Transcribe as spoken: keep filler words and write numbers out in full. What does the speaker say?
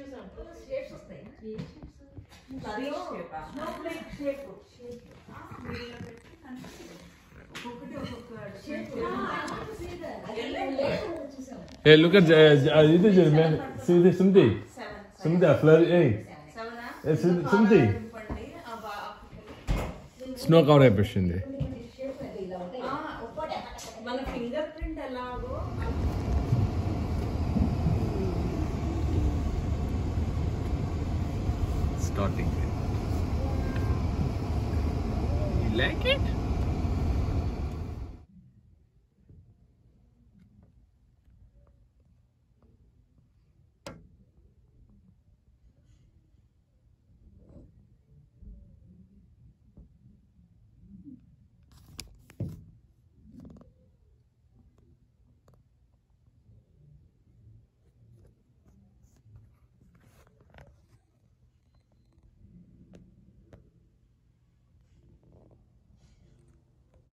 Hey, look at uh, this is man. See this something. Something flower. Hey, hey, something. Snow cover impression there. మన finger print ఎలాగో Starting. You like it?